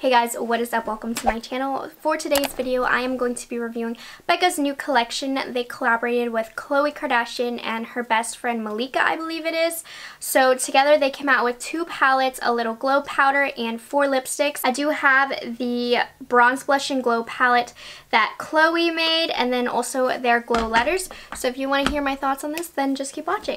Hey guys, what is up? Welcome to my channel. For today's video, I am going to be reviewing Becca's new collection. They collaborated with Khloe Kardashian and her best friend Malika, I believe it is. So together they came out with 2 palettes, a little glow powder, and 4 lipsticks. I do have the Bronze Blush and Glow palette that Khloe made, and then also their glow letters. So if you want to hear my thoughts on this, then just keep watching.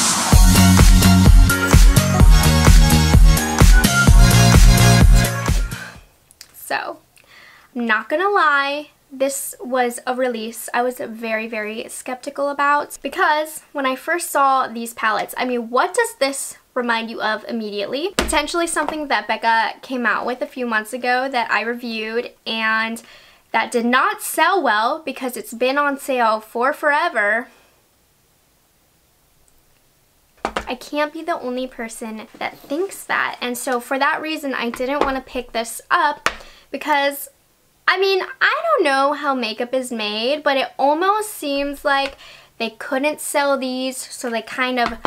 So, I'm not gonna lie, this was a release I was very skeptical about, because when I first saw these palettes, I mean, what does this remind you of immediately? Potentially something that Becca came out with a few months ago that I reviewed and that did not sell well because it's been on sale for forever. I can't be the only person that thinks that, and so for that reason I didn't want to pick this up. Because, I mean, I don't know how makeup is made, but it almost seems like they couldn't sell these, so they kind of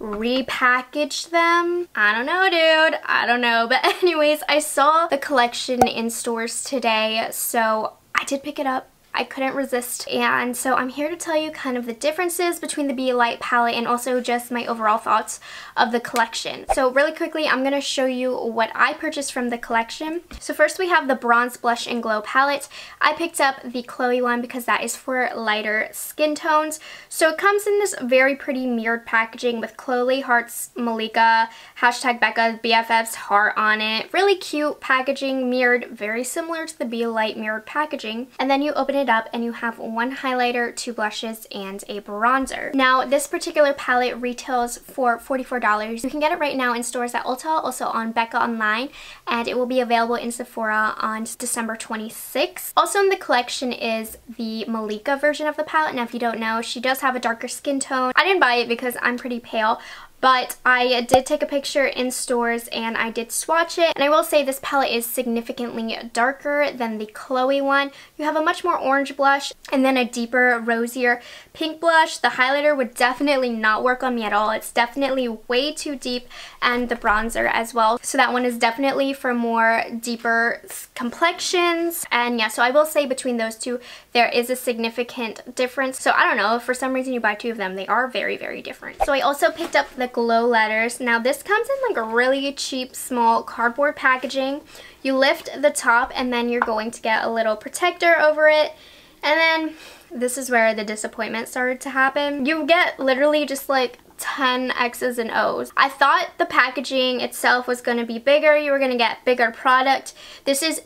repackaged them. I don't know, dude. I don't know. But anyways, I saw the collection in stores today, so I did pick it up. I couldn't resist, and so I'm here to tell you kind of the differences between the Be Light palette and also just my overall thoughts of the collection. So really quickly, I'm going to show you what I purchased from the collection. So first we have the Bronze Blush and Glow palette. I picked up the Khloe one because that is for lighter skin tones. So it comes in this very pretty mirrored packaging with Khloe hearts, Malika, hashtag Becca, BFFs heart on it. Really cute packaging, mirrored, very similar to the Be Light mirrored packaging. And then you open it up and you have 1 highlighter, 2 blushes, and a bronzer. Now this particular palette retails for $44. You can get it right now in stores at Ulta, also on Becca online, and it will be available in Sephora on December 26th. Also in the collection is the Malika version of the palette. Now if you don't know, she does have a darker skin tone. I didn't buy it because I'm pretty pale, but I did take a picture in stores and I did swatch it. And I will say this palette is significantly darker than the Khloe one. You have a much more orange blush and then a deeper, rosier pink blush. The highlighter would definitely not work on me at all. It's definitely way too deep, and the bronzer as well. So that one is definitely for more deeper complexions. And yeah, so I will say between those two, there is a significant difference. So I don't know, if for some reason you buy 2 of them, they are very different. So I also picked up the glow letters. Now this comes in like a really cheap small cardboard packaging. You lift the top and then you're going to get a little protector over it, and then this is where the disappointment started to happen. You get literally just like 10 X's and O's. I thought the packaging itself was going to be bigger. You were going to get bigger product. This is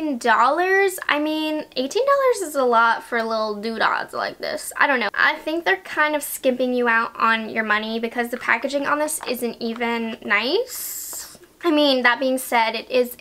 $18. I mean, $18 is a lot for little doodads like this. I don't know. I think they're kind of skimping you out on your money because the packaging on this isn't even nice. I mean, that being said, it is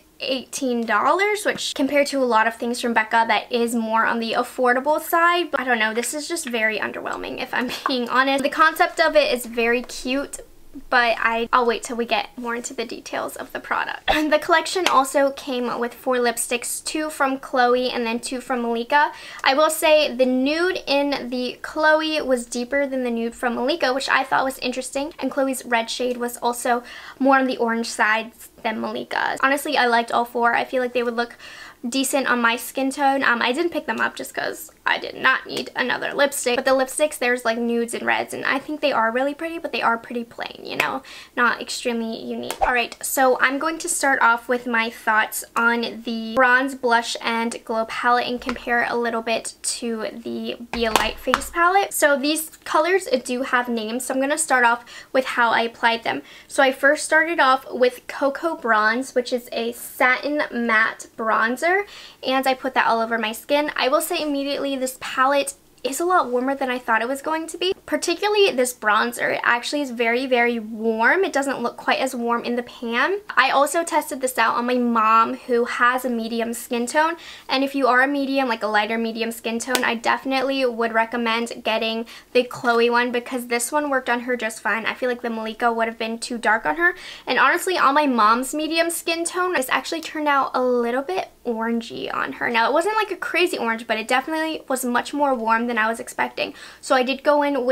$18, which compared to a lot of things from Becca, that is more on the affordable side. But I don't know, this is just very underwhelming if I'm being honest. The concept of it is very cute, but I'll wait till we get more into the details of the product. And the collection also came with 4 lipsticks, 2 from Khloe and then 2 from Malika. I will say the nude in the Khloe was deeper than the nude from Malika, which I thought was interesting, and Khloe's red shade was also more on the orange side than Malika's. Honestly, I liked all 4. I feel like they would look decent on my skin tone. I didn't pick them up just because I did not need another lipstick. But the lipsticks, there's like nudes and reds, and I think they are really pretty, but they are pretty plain, you know, not extremely unique. Alright, so I'm going to start off with my thoughts on the Bronze Blush and Glow palette and compare a little bit to the Be a Light face palette. So these colors do have names, so I'm going to start off with how I applied them. So I first started off with Cocoa Bronze, which is a satin matte bronzer, and I put that all over my skin. I will say immediately this palette is a lot warmer than I thought it was going to be. Particularly this bronzer, it actually is very warm. It doesn't look quite as warm in the pan. I also tested this out on my mom, who has a medium skin tone, and if you are a medium, like a lighter medium skin tone, I definitely would recommend getting the Khloe one because this one worked on her just fine. I feel like the Malika would have been too dark on her, and honestly on my mom's medium skin tone, this actually turned out a little bit orangey on her. Now it wasn't like a crazy orange, but it definitely was much more warm than I was expecting. So I did go in with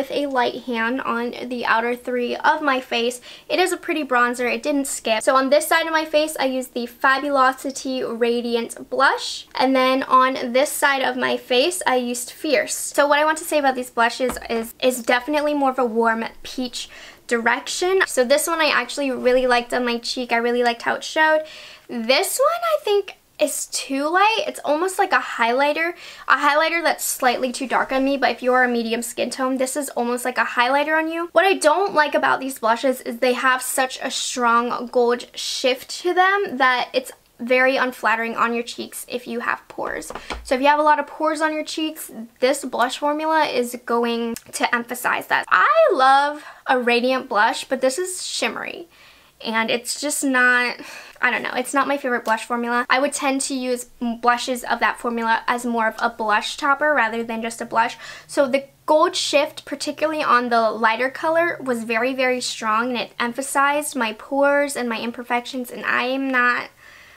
with a light hand on the outer 3 of my face. It is a pretty bronzer. It didn't skip. So on this side of my face, I used the Fabulosity Radiant Blush. And then on this side of my face, I used Fierce. So what I want to say about these blushes is definitely more of a warm peach direction. So this one I actually really liked on my cheek. I really liked how it showed. This one I think is too light. It's almost like a highlighter that's slightly too dark on me, but if you're a medium skin tone, this is almost like a highlighter on you. What I don't like about these blushes is they have such a strong gold shift to them that it's very unflattering on your cheeks if you have pores. So if you have a lot of pores on your cheeks, this blush formula is going to emphasize that. I love a radiant blush, but this is shimmery. And it's just not, I don't know, it's not my favorite blush formula. I would tend to use blushes of that formula as more of a blush topper rather than just a blush. So the gold shift, particularly on the lighter color, was very, very strong, and it emphasized my pores and my imperfections, and I am not...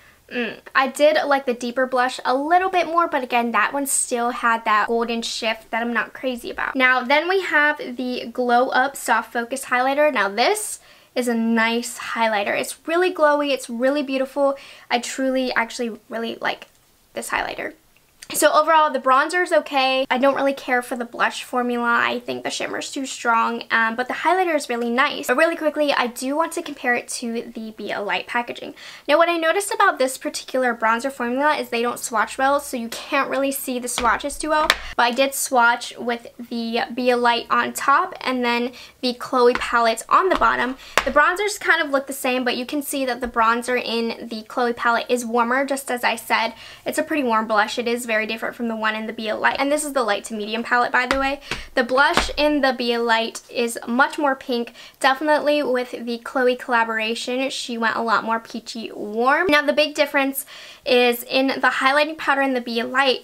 I did like the deeper blush a little bit more, but again, that one still had that golden shift that I'm not crazy about. Now, then we have the Glow Up Soft Focus Highlighter. Now, this is a nice highlighter. It's really glowy. It's really beautiful. I truly actually really like this highlighter. So overall, the bronzer is okay. I don't really care for the blush formula. I think the shimmer is too strong, but the highlighter is really nice. But really quickly, I do want to compare it to the Be a Light packaging. Now, what I noticed about this particular bronzer formula is they don't swatch well, so you can't really see the swatches too well. But I did swatch with the Be a Light on top and then the Khloe palette on the bottom. The bronzers kind of look the same, but you can see that the bronzer in the Khloe palette is warmer, just as I said. It's a pretty warm blush. It is very different from the one in the Be a Light. And this is the light to medium palette, by the way. The blush in the Be a Light is much more pink. Definitely with the Khloe collaboration, she went a lot more peachy warm. Now, the big difference is in the highlighting powder in the Be a Light.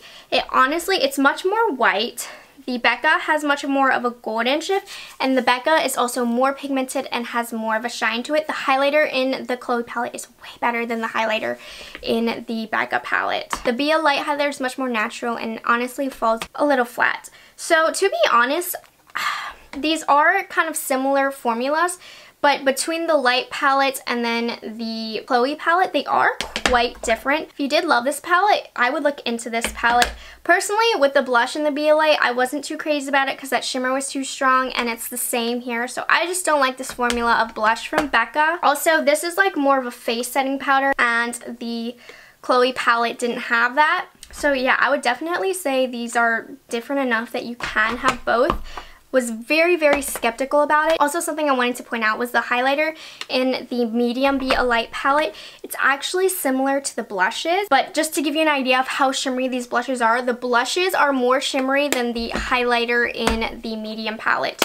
It's much more white. The Becca has much more of a golden shift, and the Becca is also more pigmented and has more of a shine to it. The highlighter in the Khloe palette is way better than the highlighter in the Becca palette. The Be a Light highlighter is much more natural and honestly falls a little flat. So to be honest, these are kind of similar formulas, but between the light palette and then the Khloe palette, they are quite different. If you did love this palette, I would look into this palette. Personally, with the blush in the Be a Light, I wasn't too crazy about it because that shimmer was too strong, and it's the same here. So I just don't like this formula of blush from Becca. Also, this is like more of a face setting powder, and the Khloe palette didn't have that. So yeah, I would definitely say these are different enough that you can have both. Was very, very skeptical about it. Also, something I wanted to point out was the highlighter in the medium Be a Light palette. It's actually similar to the blushes, but just to give you an idea of how shimmery these blushes are, the blushes are more shimmery than the highlighter in the medium palette.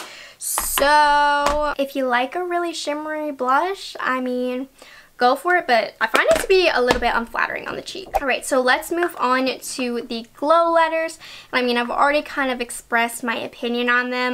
So if you like a really shimmery blush, I mean, go for it, but I find it to be a little bit unflattering on the cheek. Alright, so let's move on to the glow letters. I mean, I've already kind of expressed my opinion on them.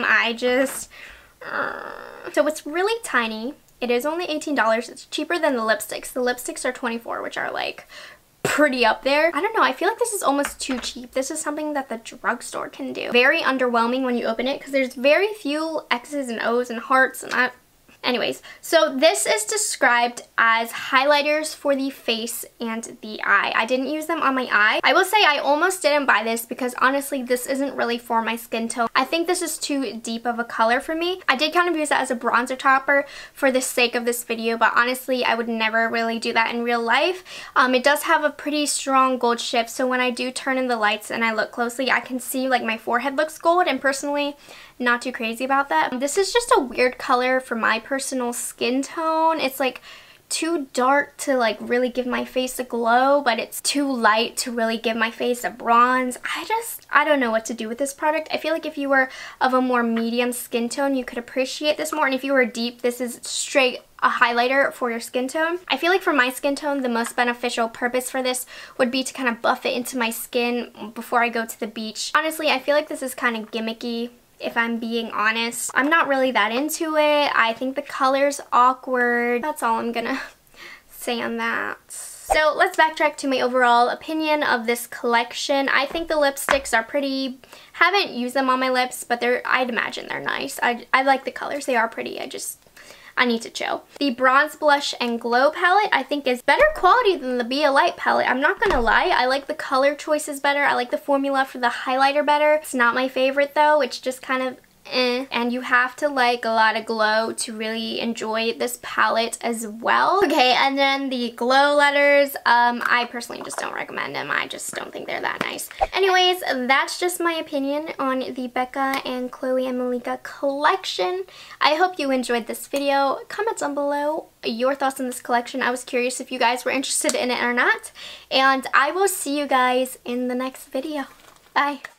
So it's really tiny. It is only $18. It's cheaper than the lipsticks. The lipsticks are $24, which are like pretty up there. I don't know, I feel like this is almost too cheap. This is something that the drugstore can do. Very underwhelming when you open it because there's very few X's and O's and hearts, and anyways, so this is described as highlighters for the face and the eye. I didn't use them on my eye. I will say I almost didn't buy this because honestly this isn't really for my skin tone. I think this is too deep of a color for me. I did kind of use it as a bronzer topper for the sake of this video, but honestly I would never really do that in real life. It does have a pretty strong gold shift, so when I do turn in the lights and I look closely, I can see like my forehead looks gold, and personally not too crazy about that. This is just a weird color for my personal skin tone. It's like too dark to like really give my face a glow, but it's too light to really give my face a bronze. I don't know what to do with this product. I feel like if you were of a more medium skin tone, you could appreciate this more, and if you were deep, this is straight a highlighter for your skin tone. I feel like for my skin tone, the most beneficial purpose for this would be to kind of buff it into my skin before I go to the beach. Honestly, I feel like this is kind of gimmicky. If I'm being honest, I'm not really that into it. I think the color's awkward. That's all I'm gonna say on that. So let's backtrack to my overall opinion of this collection. I think the lipsticks are pretty, haven't used them on my lips, but I'd imagine they're nice. I like the colors, they are pretty. I need to chill. The Bronze Blush and Glow palette I think is better quality than the Be a Light palette. I'm not gonna lie, I like the color choices better. I like the formula for the highlighter better. It's not my favorite though. It's just kind of and you have to like a lot of glow to really enjoy this palette as well. Okay, and then the glow letters, I personally just don't recommend them. I just don't think they're that nice. Anyways, that's just my opinion on the Becca and Khloe and Malika collection. I hope you enjoyed this video. Comment down below your thoughts on this collection. I was curious if you guys were interested in it or not. And I will see you guys in the next video. Bye.